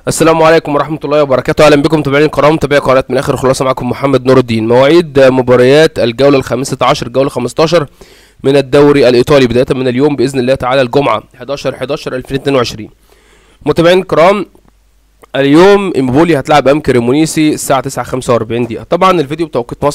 السلام عليكم ورحمة الله وبركاته. أهلا بكم متابعين الكرام، متابعي قناة من آخر خلاصة. معكم محمد نور الدين. مواعيد مباريات الجولة الخامسة عشر، الجولة 15 من الدوري الإيطالي، بداية من اليوم بإذن الله تعالى الجمعة 11/11/2022. متابعين الكرام، اليوم امبولي هتلعب أمام كريمونيسي الساعة 9:45 دقيقة. طبعا الفيديو بتوقيت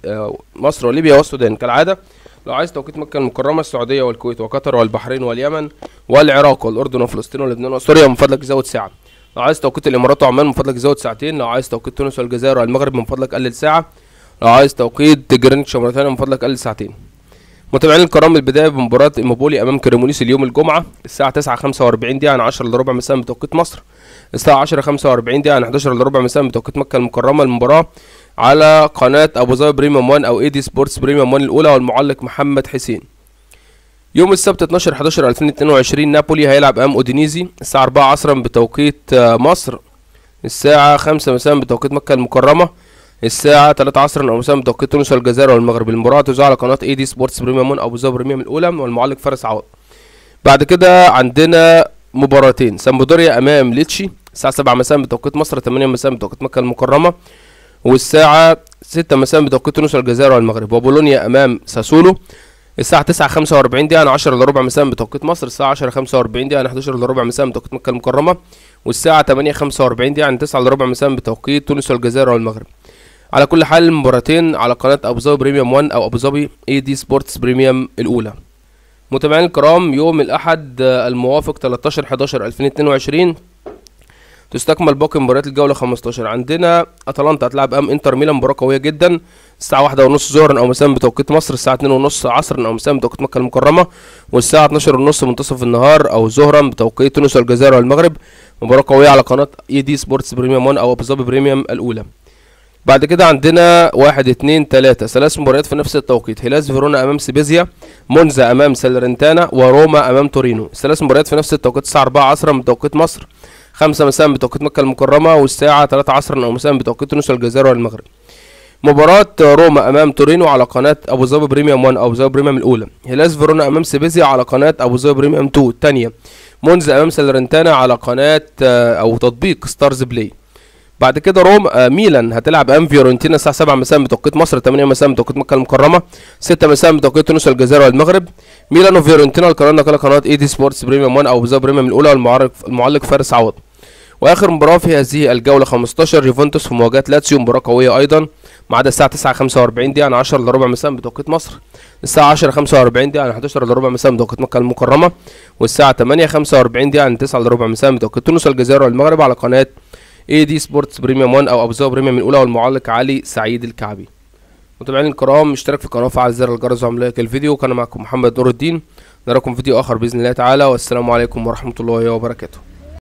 مصر وليبيا والسودان كالعادة. لو عايز توقيت مكة المكرمة، السعودية والكويت وقطر والبحرين واليمن والعراق والأردن وفلسطين ولبنان وسوريا من فضلك زود ساعة. لو عايز توقيت الامارات وعمان من فضلك زود ساعتين. لو عايز توقيت تونس والجزائر والمغرب من فضلك قلل ساعه. لو عايز توقيت جرينتش وموريتانيا من فضلك قلل ساعتين. متابعين الكرام، البدايه بمباراه امبولي امام كريمونيسي اليوم الجمعه الساعه 9:45 دقيقه عن 10:15 مساء بتوقيت مصر، الساعه 10:45 دقيقه عن 11:15 مساء بتوقيت مكه المكرمه. المباراه على قناه ابو ظبي بريميوم 1 او اي دي سبورتس بريميوم 1 الاولى، والمعلق محمد حسين. يوم السبت 12/11/2022 نابولي هيلعب امام اودينيزي الساعه 4 عصرا بتوقيت مصر، الساعة 5 مساء بتوقيت مكة المكرمة، الساعة 3 عصرا أو مساء بتوقيت تونس والجزائر والمغرب. المباراة تذاع على قناة اي دي سبورتس بريميوم 1 أبو ظبي بريميوم الأولى، والمعلق فارس عوض. بعد كده عندنا مباراتين، سامبدوريا أمام ليتشي الساعة 7 مساء بتوقيت مصر، 8 مساء بتوقيت مكة المكرمة، والساعة 6 مساء بتوقيت تونس والجزائر والمغرب. وبولونيا أمام ساسولو الساعة 9:45 دقيقة عن 10:15 مساء بتوقيت مصر، الساعة 10:45 دقيقة عن 11:15 مساء بتوقيت مكة المكرمة، والساعة 8:45 دقيقة عن 9:15 مساء بتوقيت تونس والجزائر والمغرب. على كل حال المباراتين على قناة أبو ظبي بريميوم 1 أو أبو ظبي اي دي سبورتس بريميوم الأولى. متابعين الكرام، يوم الأحد الموافق 13/11/2022 تستكمل باقي مباريات الجولة 15. عندنا أتلانتا هتلعب أمام إنتر ميلان، مباراة قوية جدا الساعة 1:30 ظهرا أو مساء بتوقيت مصر، الساعة 2:30 عصرا أو مساء بتوقيت مكة المكرمة، والساعة 12:30 منتصف النهار أو ظهرا بتوقيت تونس والجزائر والمغرب. مباراة قوية على قناة اي دي سبورتس بريميوم 1 أو أبو ظبي بريميوم الأولى. بعد كده عندنا 1 2 3 ثلاث مباريات في نفس التوقيت، هيلاس فيرونا أمام سيبيزيا، مونزا أمام سالرنتانا، وروما أمام تورينو. الثلاث مباريات في نفس التوقيت الساعة 4 عصرا بتوقيت مصر، 5 مساء بتوقيت مكة المكرمة، والساعة 3 عصرا أو مساء بتوقيت تونس والجزائر والمغرب. مباراة روما أمام تورينو على قناة أبو ظبي بريميوم 1 أو أبو ظبي بريميوم الأولى، هيلاس فيرونا أمام سيبيزيا على قناة أبو ظبي بريميوم 2 الثانية، مونزا أمام سالرنتانا على قناة أو تطبيق ستارز بلاي. بعد كده ميلان هتلعب أمام فيورنتينا الساعة 7 مساء بتوقيت مصر، 8 مساء بتوقيت مكة المكرمة، 6 مساء بتوقيت تونس والجزائر والمغرب. ميلان وفيورنتينا القناة على قناة اي دي سبورتس بريميوم 1 أو أبو ظبي بريميوم الأولى، والمعلق فارس عوض. واخر مباراه في هذه الجوله 15 يوفنتوس في مواجهه لاتسيو، مباراه قويه ايضا ميعادها الساعه 9:45 دقيقه عن 10:15 مساء بتوقيت مصر، الساعه 10:45 دقيقه عن 11:15 مساء بتوقيت مكه المكرمه، والساعه 8:45 دقيقه عن 9:15 مساء بتوقيت تونس والجزائر والمغرب على قناه اي دي سبورتس بريميوم 1 او ابو ظبي بريميوم الاولى، والمعلق علي سعيد الكعبي. متابعينا الكرام، اشترك في القناه وفعل زر الجرس وعمل لايك الفيديو. كان معكم محمد نور الدين، نراكم فيديو اخر باذن الله تعالى، والسلام عليكم ورحمه الله وبركاته.